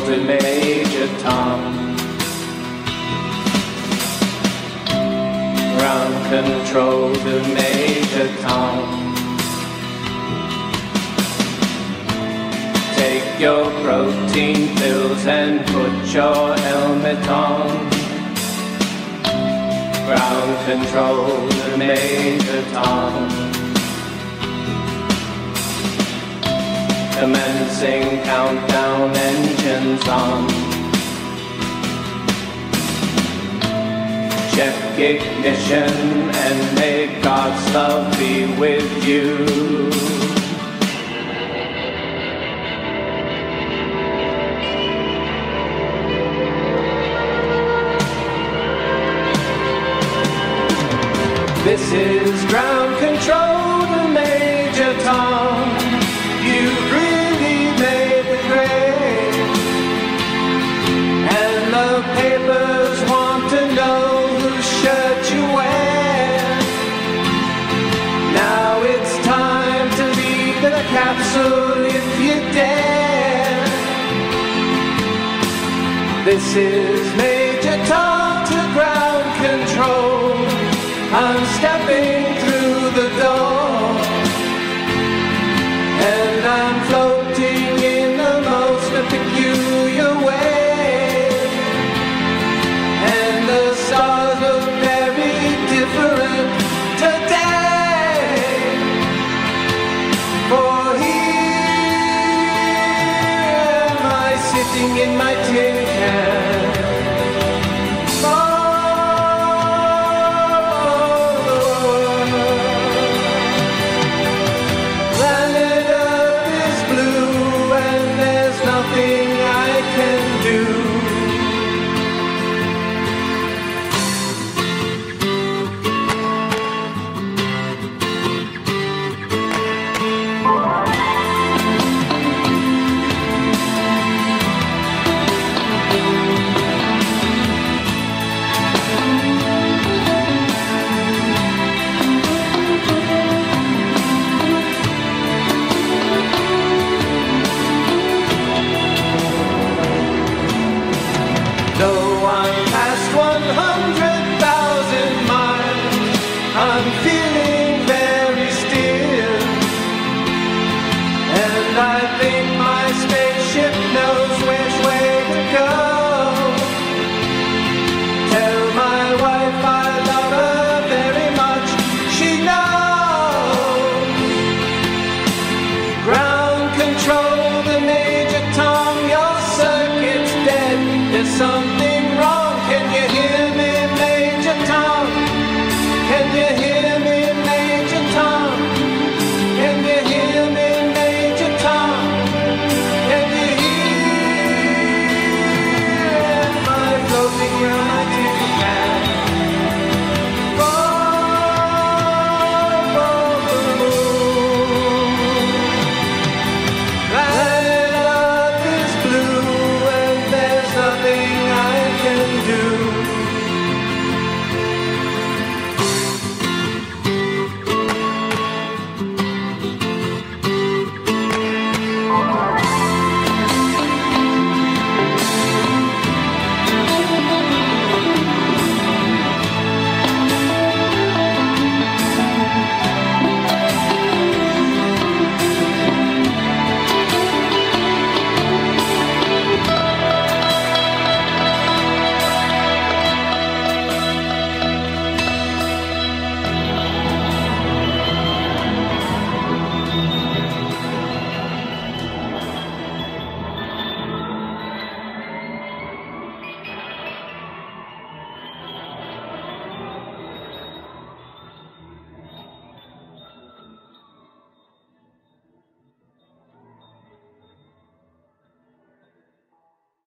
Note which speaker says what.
Speaker 1: to Major Tom. Ground control to Major Tom. Take your protein pills and put your helmet on. Ground control to Major Tom. Commencing countdown, engines on. Check ignition and may God's love be with you. This is ground control to Major Tom. You've really made the grade, and the papers want to know whose shirt you wear. Now it's time to leave the capsule if you dare. This is Major